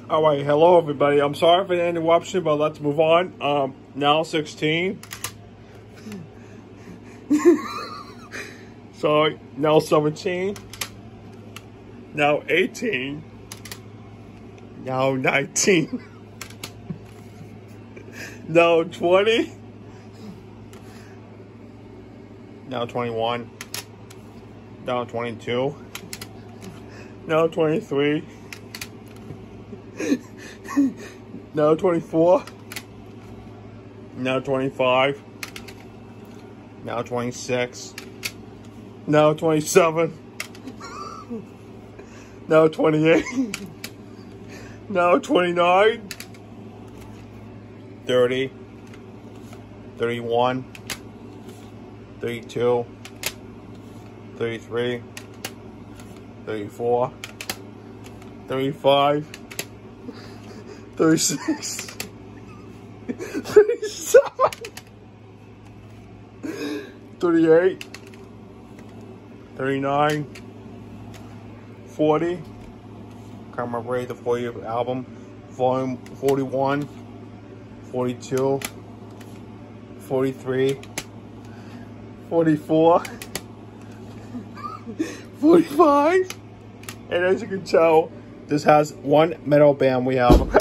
All right, hello everybody. I'm sorry for the interruption, but let's move on. Now 16. Sorry, now 17. Now 18. Now 19. Now 20. Now 21. Now 22. Now 23. Now 24. Now 25. Now 26. Now 27. Now 28. Now 29. 30. 31. 32. 33. 34. 35. 36, 37, 38, 39, 40, Commemorate the 40th album, volume 41, 42, 43, 44, 45, and as you can tell, this has one metal band we have.